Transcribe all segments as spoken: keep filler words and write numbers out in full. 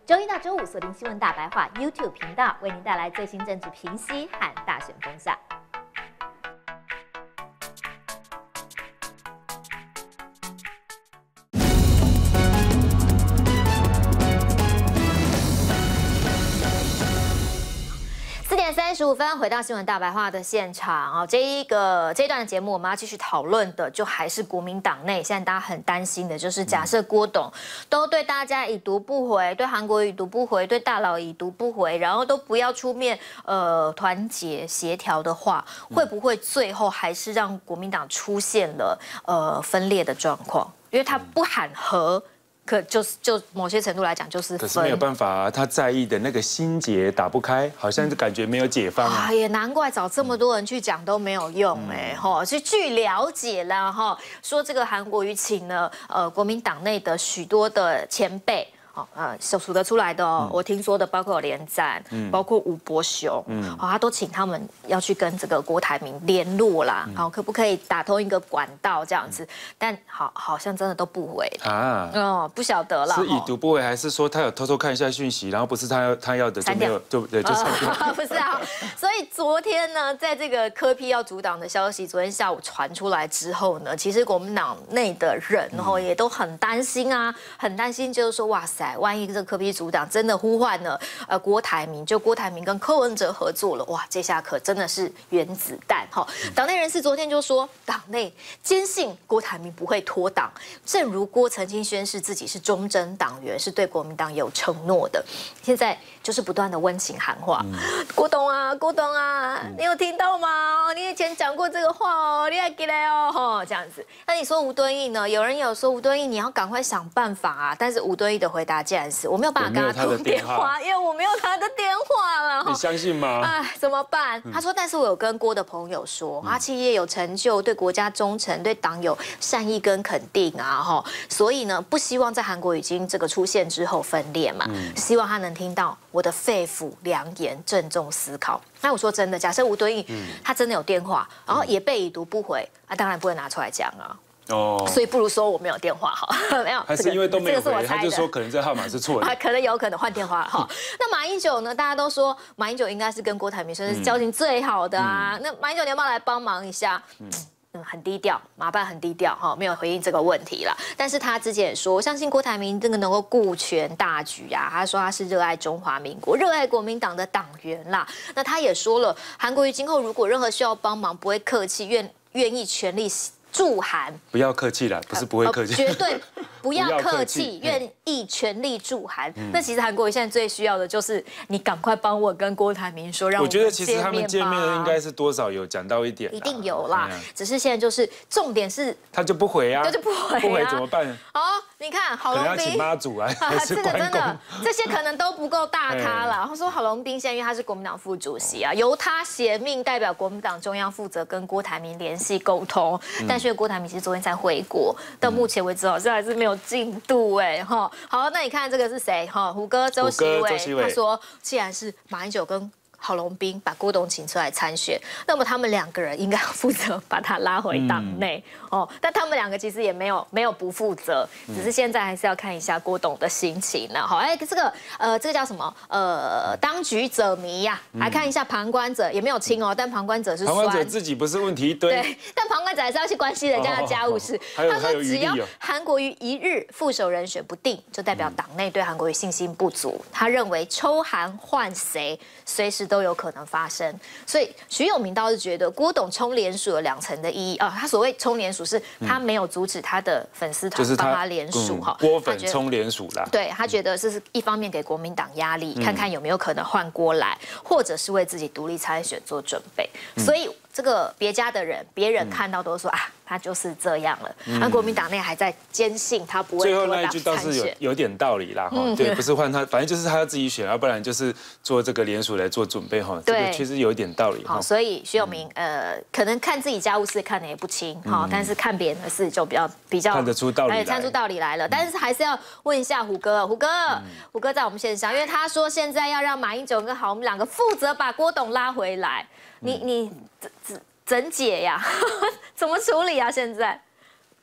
周一到周五锁定新闻大白话 YouTube 频道，为您带来最新政治评析和大选风向。四点三十五分，回到新闻大白话的现场哦。这一个这一段的节目，我们要继续讨论的，就还是国民党内现在大家很担心的，就是假设郭董都对大家已读不回，对韩国已读不回，对大佬已读不回，然后都不要出面呃团结协调的话，会不会最后还是让国民党出现了呃分裂的状况？因为他不喊和。可就是就某些程度来讲，就是可是没有办法啊，他在意的那个心结打不开，好像就感觉没有解放啊。 啊，也难怪找这么多人去讲都没有用哎哈。所以据了解啦哈，说这个韩国瑜请了呃国民党内的许多的前辈。哦，呃，数数得出来的哦，嗯、我听说的包括有连战，嗯、包括吴伯雄，嗯，哦，他都请他们要去跟这个郭台铭联络啦，好、嗯，可不可以打通一个管道这样子？嗯、但好，好像真的都不回啊，哦，不晓得啦， 是已读不回，还是说他有偷偷看一下讯息，然后不是他要他要的就没有，就对，就删掉， 呃、不是啊。所以昨天呢，在这个柯 P 要阻挡的消息，昨天下午传出来之后呢，其实国民党内的人哦也都很担心啊，很担心，就是说哇塞。万一这个柯 P 组党真的呼唤了呃郭台铭，就郭台铭跟柯文哲合作了，哇，这下可真的是原子弹哈！党内人士昨天就说，党内坚信郭台铭不会脱党，正如郭曾经宣誓自己是忠贞党员，是对国民党有承诺的。现在就是不断的温情喊话，嗯、郭董啊，郭董啊，你有听到吗？你以前讲过这个话哦，你还记得哦，哈，这样子。那你说吴敦义呢？有人有说吴敦义你要赶快想办法啊，但是吴敦义的回答竟然是我没有办法跟他通电话，因为我没有他的电话了。 你相信吗？ 哎，怎么办？他说，但是我有跟郭的朋友说，他企业有成就，对国家忠诚，对党有善意跟肯定啊，哈，所以呢，不希望在韩国已经这个出现之后分裂嘛，嗯、希望他能听到我的肺腑良言，郑重思考。那我说真的，假设吴敦义、嗯、他真的有电话，然后也被已读不回，啊，当然不会拿出来讲啊。哦，所以不如说我没有电话好，没有， 还是因为都没有回，他就说可能这号码是错的， 啊，可能有可能换电话哈。那马英九呢？大家都说马英九应该是跟郭台铭算是交情最好的啊。嗯、那马英九你要不要来帮忙一下？嗯。嗯，很低调，麻烦很低调哈，没有回应这个问题啦。但是他之前也说，我相信郭台铭这个能够顾全大局啊。他说他是热爱中华民国、热爱国民党的党员啦。那他也说了，韩国瑜今后如果任何需要帮忙，不会客气，愿愿意全力助韩。 不要客气啦，不是不会客气， 呃、绝对不要客气，愿意全力助韩。嗯、那其实韩国瑜现在最需要的就是你赶快帮我跟郭台铭说，让我我觉得其实他们见面应该是多少有讲到一点， 一定有啦。嗯、只是现在就是重点是他就不回啊， 他就不回、啊， 不回怎么办？ 哦，你看郝龙斌，可能要请妈祖来， 啊， 这个真的这些可能都不够大咖啦。他说郝龙斌现在因为他是国民党副主席啊，由他携命代表国民党中央负责跟郭台铭联系沟通，嗯、但是郭台铭其实昨天才回国，到目前为止好像还是没有进度哎哈。好，那你看这个是谁哈？胡歌周习伟，他说既然是马英九跟郝龙斌把郭董请出来参选，那么他们两个人应该要负责把他拉回党内、嗯、哦。但他们两个其实也没有没有不负责，只是现在还是要看一下郭董的心情了。好，哎，这个呃，这个叫什么？呃，当局者迷呀、啊，来看一下旁观者也没有轻哦，但旁观者是旁观者自己不是问题一堆， 对，但旁观者还是要去关心人家的家务事。 哦、 他说只要韩国瑜一日副手人选不定，就代表党内对韩国瑜信心不足。他认为抽韩换谁，随时都有可能发生，所以徐永明倒是觉得郭董冲联署有两层的意义啊。他所谓冲联署是他没有阻止他的粉丝团帮他联署哈， 郭粉冲联署啦。 对他觉得这是一方面给国民党压力，看看有没有可能换郭来，或者是为自己独立参选做准备。所以这个别家的人，别人看到都说啊，他就是这样了。那国民党内还在坚信他不会最后那一句倒是有有点道理啦哈，对，不是换他，反正就是他要自己选，要不然就是做这个联署来做准备哈。这个确实有一点道理。 好，所以徐永明呃，可能看自己家务事看得也不清哈，但是看别人的事就比较比较看得出道理来， 看出道理来了。但是还是要问一下胡歌，胡歌，胡歌在我们线上，因为他说现在要让马英九跟郝我们两个负责把郭董拉回来，你你怎怎怎解呀？怎么处理啊？现在？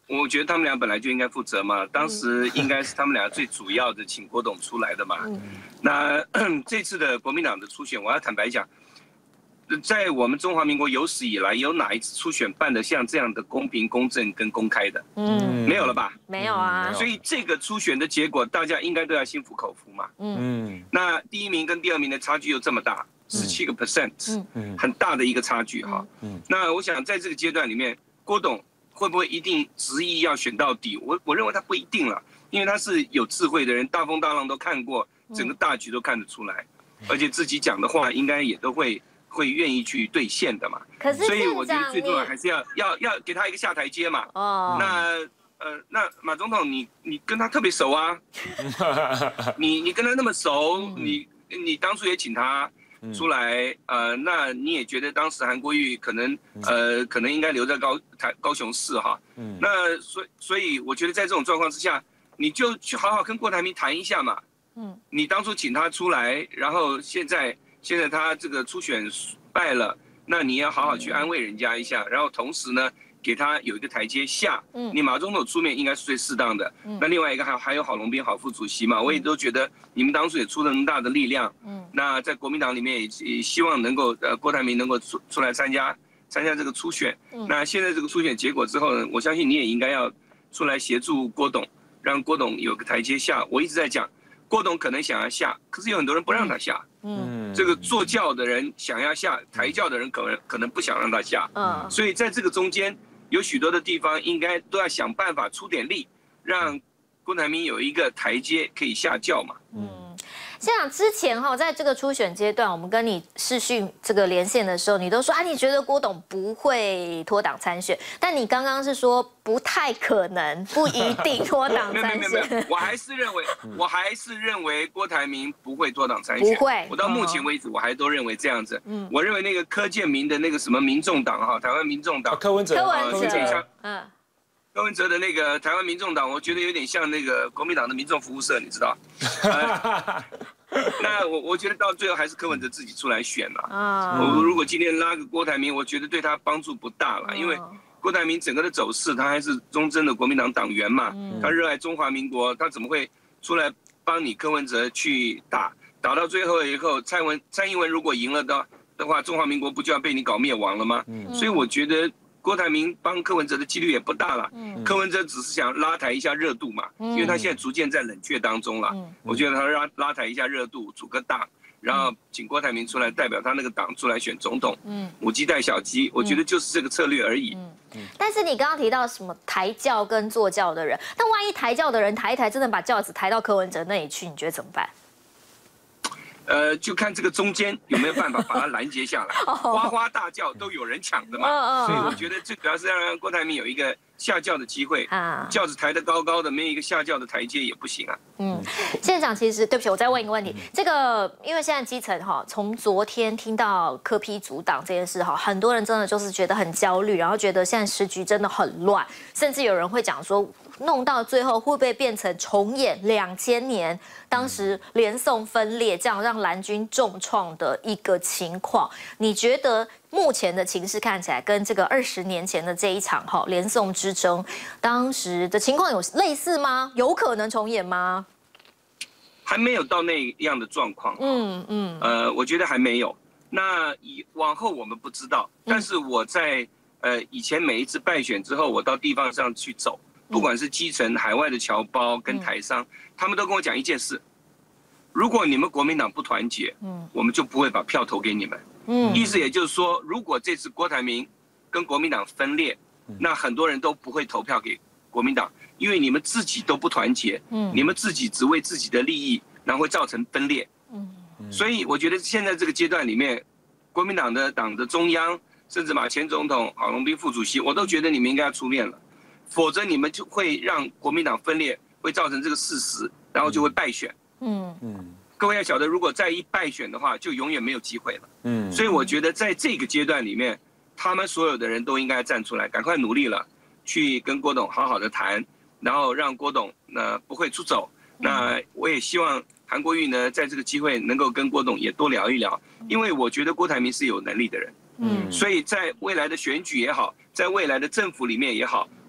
我觉得他们俩本来就应该负责嘛，当时应该是他们俩最主要的请郭董出来的嘛。嗯、那这次的国民党的初选，我要坦白讲，在我们中华民国有史以来，有哪一次初选办得像这样的公平、公正跟公开的？嗯，没有了吧？ 没有啊。 所以这个初选的结果，大家应该都要心服口服嘛。嗯，那第一名跟第二名的差距又这么大，十七个 percent， 嗯，很大的一个差距哈。嗯，那我想在这个阶段里面，郭董会不会一定执意要选到底？我我认为他不一定了，因为他是有智慧的人，大风大浪都看过，整个大局都看得出来，而且自己讲的话应该也都会会愿意去兑现的嘛。 可是所以我觉得最重要还是要要要给他一个下台阶嘛。哦。那呃那马总统你你跟他特别熟啊，你你跟他那么熟，你你当初也请他出来，呃，那你也觉得当时韩国瑜可能，呃，可能应该留在高台高雄市哈，嗯，那所所以我觉得在这种状况之下，你就去好好跟郭台铭谈一下嘛，嗯，你当初请他出来，然后现在现在他这个初选败了，那你要好好去安慰人家一下，然后同时呢，给他有一个台阶下，嗯，你马总统出面应该是最适当的，嗯，那另外一个还还有郝龙斌郝副主席嘛，我也都觉得你们当初也出了那么大的力量，嗯，那在国民党里面也也希望能够呃郭台铭能够出出来参加参加这个初选，嗯，那现在这个初选结果之后呢，我相信你也应该要出来协助郭董，让郭董有个台阶下。我一直在讲，郭董可能想要下，可是有很多人不让他下，嗯，这个坐轿的人想要下，抬轿的人可能可能不想让他下，嗯，所以在这个中间。有许多的地方应该都要想办法出点力，让郭台铭有一个台阶可以下轿嘛。嗯， 像之前哈，在这个初选阶段，我们跟你视讯这个连线的时候，你都说啊，你觉得郭董不会脱党参选，但你刚刚是说不太可能，不一定脱党参选。 没有没有没有，我还是认为，我还是认为郭台铭不会脱党参选。 不会。 我到目前为止，我还都认为这样子。嗯。我认为那个柯建铭的那个什么民众党哈，台湾民众党， 柯文哲， 柯文哲， 嗯。柯文哲的那个台湾民众党，我觉得有点像那个国民党的民众服务社，你知道？呃、那我我觉得到最后还是柯文哲自己出来选了。啊，我如果今天拉个郭台铭，我觉得对他帮助不大了，因为郭台铭整个的走势，他还是忠贞的国民党党员嘛，嗯、他热爱中华民国，他怎么会出来帮你柯文哲去打？打到最后以后，蔡文蔡英文如果赢了的的话，中华民国不就要被你搞灭亡了吗？嗯、所以我觉得。郭台铭帮柯文哲的几率也不大了，嗯、柯文哲只是想拉抬一下热度嘛，嗯、因为他现在逐渐在冷却当中了。嗯、我觉得他拉拉抬一下热度，组个党，然后请郭台铭出来代表他那个党出来选总统，嗯、母鸡带小鸡，我觉得就是这个策略而已。嗯嗯、但是你刚刚提到什么抬轿跟坐轿的人，那万一抬轿的人抬一抬，真的把轿子抬到柯文哲那里去，你觉得怎么办？ 呃，就看这个中间有没有办法把它拦截下来，哗哗大叫都有人抢的嘛，所以我觉得最主要是要让郭台铭有一个下轿的机会啊，轿子抬得高高的，没有一个下轿的台阶也不行啊。嗯， 县长其实对不起，我再问一个问题，这个因为现在基层哈，从昨天听到柯 P 阻挡这件事哈，很多人真的就是觉得很焦虑，然后觉得现在时局真的很乱，甚至有人会讲说。弄到最后会不会变成重演两千年当时连宋分裂，这样让蓝军重创的一个情况？你觉得目前的情势看起来跟这个二十年前的这一场哈连宋之争，当时的情况有类似吗？有可能重演吗？ 还没有到那样的状况。嗯嗯。呃，我觉得还没有。那以往后我们不知道，但是我在呃以前每一次败选之后，我到地方上去走。不管是基层、海外的侨胞跟台商，嗯、他们都跟我讲一件事：如果你们国民党不团结，嗯，我们就不会把票投给你们。嗯，意思也就是说，如果这次郭台铭跟国民党分裂，嗯、那很多人都不会投票给国民党，因为你们自己都不团结，嗯，你们自己只为自己的利益，然后会造成分裂。嗯，所以我觉得现在这个阶段里面，国民党的党的中央，甚至马前总统、郝龙斌副主席，我都觉得你们应该要出面了。否则你们就会让国民党分裂，会造成这个事实，然后就会败选。嗯嗯，各位要晓得，如果再一败选的话，就永远没有机会了。嗯，所以我觉得在这个阶段里面，他们所有的人都应该站出来，赶快努力了，去跟郭董好好的谈，然后让郭董呢不会出走。那我也希望韩国瑜呢，在这个机会能够跟郭董也多聊一聊，因为我觉得郭台铭是有能力的人。嗯，所以在未来的选举也好，在未来的政府里面也好，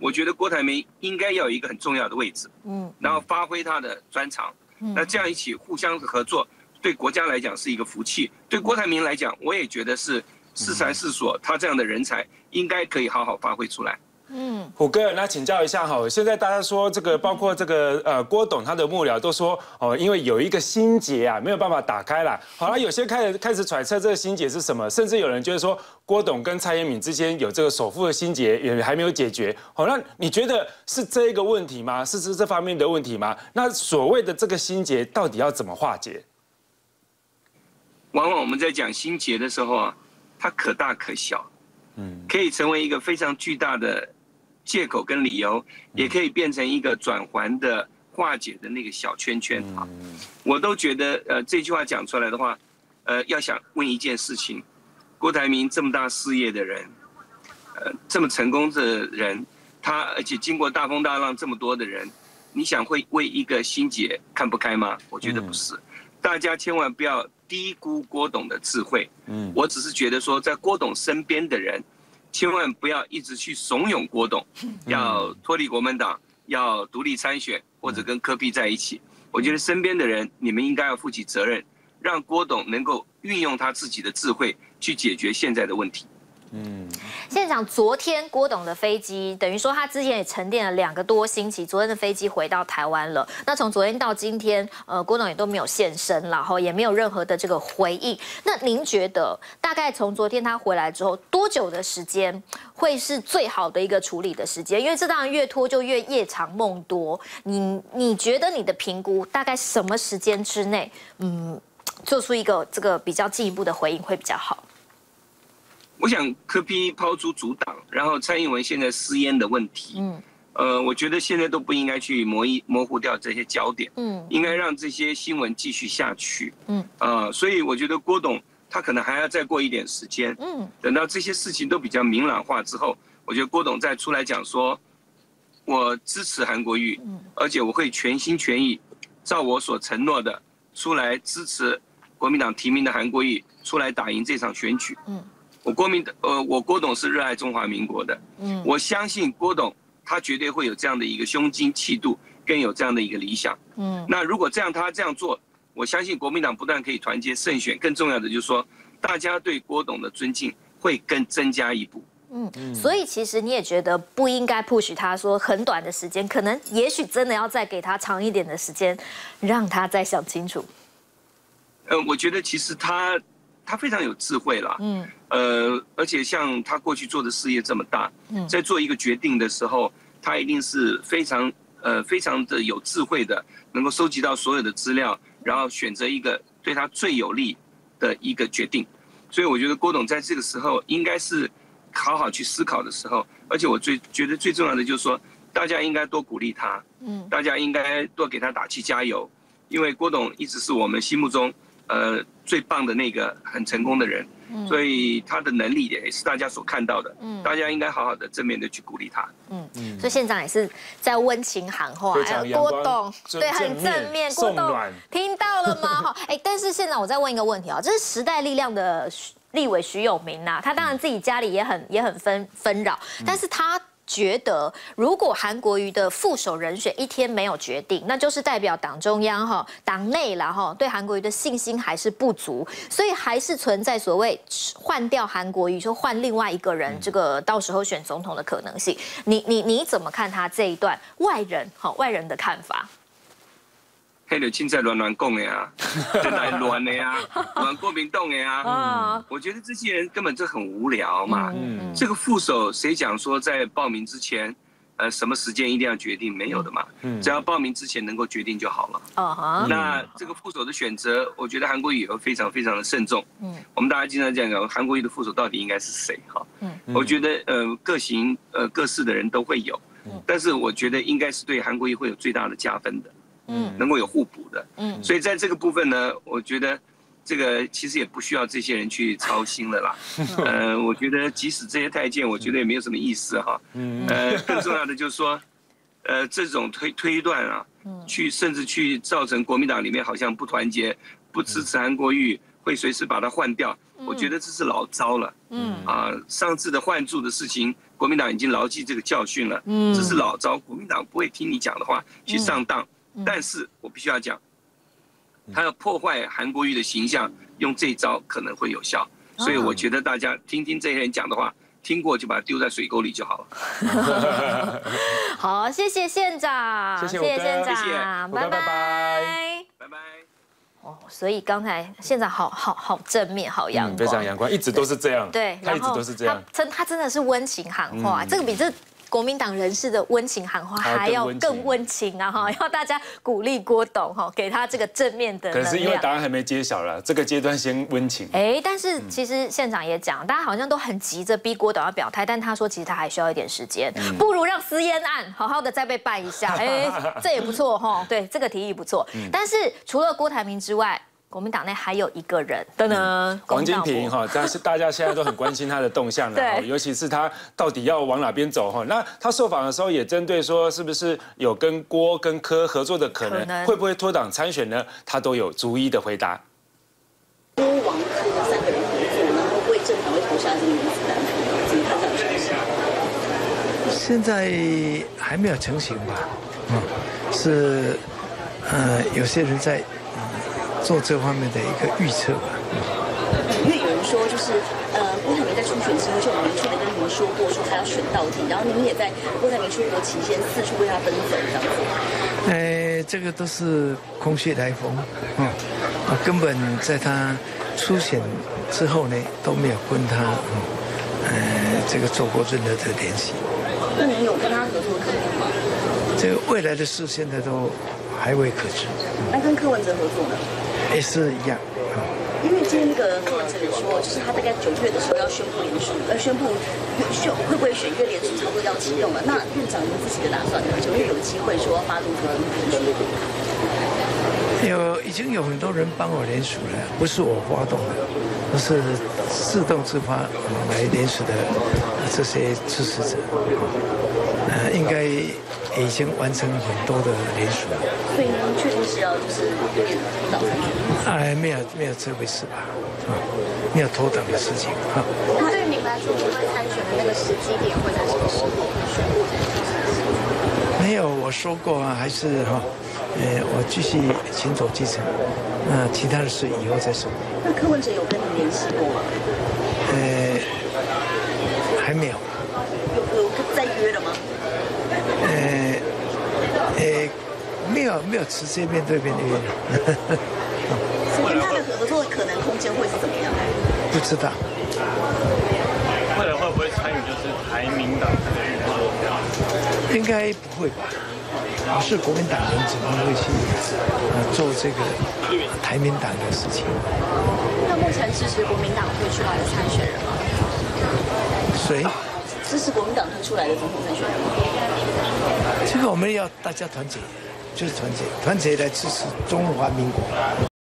我觉得郭台铭应该要有一个很重要的位置，嗯，然后发挥他的专长，那这样一起互相合作，对国家来讲是一个福气，对郭台铭来讲，我也觉得是适才适所，他这样的人才应该可以好好发挥出来。 嗯，虎哥，那请教一下哈，现在大家说这个，包括这个呃郭董他的幕僚都说哦，因为有一个心结啊，没有办法打开啦。好了，有些开始开始揣测这个心结是什么，甚至有人觉得说郭董跟蔡英文之间有这个首富的心结也还没有解决。好，那你觉得是这一个问题吗？是是这方面的问题吗？那所谓的这个心结到底要怎么化解？ 往往我们在讲心结的时候啊，它可大可小，嗯，可以成为一个非常巨大的借口跟理由，也可以变成一个转圜的化解的那个小圈圈啊。我都觉得，呃，这句话讲出来的话，呃，要想问一件事情：郭台铭这么大事业的人，呃，这么成功的人，他而且经过大风大浪这么多的人，你想会为一个心结看不开吗？我觉得不是。大家千万不要低估郭董的智慧。嗯，我只是觉得说，在郭董身边的人。千万不要一直去怂恿郭董，要脱离国民党，要独立参选，或者跟柯 P 在一起。我觉得身边的人，你们应该要负起责任，让郭董能够运用他自己的智慧去解决现在的问题。 嗯，现场昨天郭董的飞机，等于说他之前也沉淀了两个多星期，昨天的飞机回到台湾了。那从昨天到今天，呃，郭董也都没有现身，然后也没有任何的这个回应。那您觉得，大概从昨天他回来之后，多久的时间会是最好的一个处理的时间？因为这当然越拖就越夜长梦多。你你觉得你的评估大概什么时间之内，嗯，做出一个这个比较进一步的回应会比较好？ 我想柯 P 抛出阻挡，然后蔡英文现在私烟的问题，嗯，呃，我觉得现在都不应该去模一模糊掉这些焦点，嗯，应该让这些新闻继续下去，嗯，呃，所以我觉得郭董他可能还要再过一点时间，嗯，等到这些事情都比较明朗化之后，我觉得郭董再出来讲说，我支持韩国瑜，嗯，而且我会全心全意照我所承诺的出来支持国民党提名的韩国瑜出来打赢这场选举，嗯。我国民的呃，我郭董是热爱中华民国的，嗯，我相信郭董他绝对会有这样的一个胸襟气度，更有这样的一个理想，嗯，那如果这样他这样做，我相信国民党不但可以团结胜选，更重要的就是说，大家对郭董的尊敬会更增加一步。 嗯，所以其实你也觉得不应该 push 他说很短的时间，可能也许真的要再给他长一点的时间，让他再想清楚。 呃，我觉得其实他。他非常有智慧啦，嗯，呃，而且像他过去做的事业这么大，嗯，在做一个决定的时候，他一定是非常呃非常的有智慧的，能够收集到所有的资料，然后选择一个对他最有利的一个决定。所以我觉得郭董在这个时候应该是好好去思考的时候，而且我最觉得最重要的就是说，大家应该多鼓励他，嗯，大家应该多给他打气加油，因为郭董一直是我们心目中。呃，最棒的那个很成功的人，嗯、所以他的能力也是大家所看到的，嗯、大家应该好好的正面的去鼓励他。 嗯嗯，所以县长也是在温情喊话， 还有郭董，对，很正面，郭董听到了吗？哈，哎，但是县长，我再问一个问题啊，这是时代力量的立委徐永明呐，他当然自己家里也很也很纷纷扰，但是他。觉得如果韩国瑜的副手人选一天没有决定，那就是代表党中央哈、党内啦哈对韩国瑜的信心还是不足，所以还是存在所谓换掉韩国瑜，就换另外一个人，这个到时候选总统的可能性。你你你怎么看他这一段外人哈外人的看法？ 黑的青菜乱乱讲的啊，真来乱的啊，乱国民党的啊。我觉得这些人根本就很无聊嘛。嗯、这个副手谁讲说在报名之前，呃，什么时间一定要决定？没有的嘛。嗯、只要报名之前能够决定就好了。哦、那这个副手的选择，我觉得韩国瑜也会非常非常的慎重。嗯。我们大家经常讲讲韩国瑜的副手到底应该是谁？哈。嗯。我觉得呃各型呃各式的人都会有，嗯、但是我觉得应该是对韩国瑜会有最大的加分的。嗯，能够有互补的，嗯，所以在这个部分呢，我觉得这个其实也不需要这些人去操心了啦。呃，我觉得即使这些太监，我觉得也没有什么意思哈。嗯，呃，更重要的就是说，呃，这种推推断啊，去甚至去造成国民党里面好像不团结，不支持韩国瑜，会随时把他换掉。我觉得这是老招了。嗯，啊，上次的换柱的事情，国国民党已经牢记这个教训了，嗯，这是老招，国民党不会听你讲的话去上当。嗯、但是我必须要讲，他要破坏韩国瑜的形象，用这招可能会有效。所以我觉得大家听听这些人讲的话，听过就把它丢在水沟里就好了。 好，谢谢县长， 谢谢谢县长， 谢谢， 拜拜， 拜拜。 哦，所以刚才县长好好好正面，好阳光， 嗯、非常阳光，一直都是这样。 对， 他一直都是这样。 他真他真的是温情喊话，嗯、这个比这国民党人士的温情喊话还要更温情啊！哈，要大家鼓励郭董哈，给他这个正面的能量。 可是因为答案还没揭晓了，这个阶段先温情。 哎，但是其实县长也讲，大家好像都很急着逼郭董要表态，但他说其实他还需要一点时间，嗯、不如让私烟案好好的再被办一下。哎，这也不错哈，对，这个提议不错。嗯、但是除了郭台铭之外，国民党内还有一个人，噔噔， 王金平哈，但是大家现在都很关心他的动向了，尤其是他到底要往哪边走哈。那他受访的时候也针对说，是不是有跟郭跟柯合作的可能，可能会不会脱党参选呢？他都有逐一的回答。 郭王柯三个人合作，然后为正常会投下这个名字单，怎么看这个事？ 现在还没有成型吧？嗯，是呃，有些人在。做这方面的一个预测吧。 因为有人说，就是呃，郭台铭在初选之后就很明确的跟你们说过，说他要选到底，然后你们也在郭台铭出国期间四处为他奔走，这样子。 哎，这个都是空穴来风，嗯，啊，根本在他初选之后呢，都没有跟他，嗯，呃，这个做过任何的联系。 那你有跟他合作的可能吗？ 这个未来的事现在都还未可知。 那跟柯文哲合作呢？ 也是一样。 因为今天那个柯文哲也说，就是他大概九月的时候要宣布联署，呃，宣布选会不会选月联署差不多要启动了。那院长您自己的打算呢？九月有机会说发动这个联署？ 有，已经有很多人帮我联署了，不是我发动的，而是自动自发来联署的这些支持者，呃，应该已经完成很多的联署了。 所以您确定是要就是有点脱党参选？ 哎，没有没有这回事吧？啊，没有脱党的事情啊。 那对您来说，您会参选的那个时机点会在什么时候宣布这件事情？ 没有，我说过啊，还是哈。呃，我继续行走基层，那、呃、其他的事以后再说。 那柯文哲有跟你联系过吗？ 呃，还没有。 有有在约了吗？ 呃，呃，没有没有直接面对面的约。 所以跟他的合作可能空间会是怎么样？ 不知道。 未来会不会参与就是台民党这个运作？ 应该不会吧？我是国民党人，怎么会去呃做这个台民党的事情？ 那目前支持国民党推出来的参选人吗？ 谁？ 支持国民党推出来的总统参选人吗？ 这个我们要大家团结，就是团结，团结来支持中华民国。